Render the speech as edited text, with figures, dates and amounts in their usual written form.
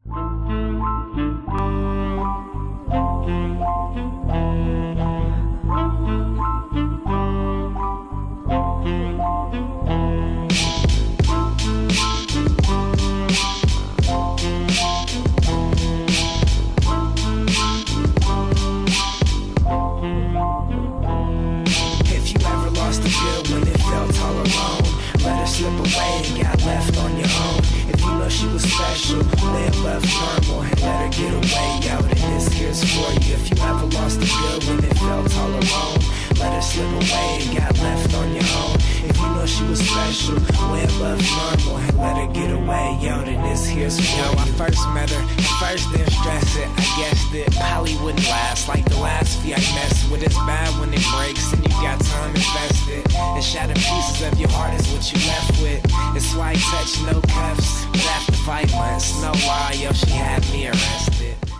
Slip away and got left on your own. If you know she was special, live left normal and let her get away, yo, then this here's for you. If you ever lost a girl when it felt all alone, let her slip away and got left on your own. If you know she was special, live left normal and let her get away, yo, then this here's for you. Yo, I first met her, first didn't stress it. I guessed it probably wouldn't last like the last few I messed with. It's bad when it breaks and you got time invested. And shattered pieces of your heart is what you left with. It's white touch, no cuffs, but after 5 months, no lie, yo, she had me around.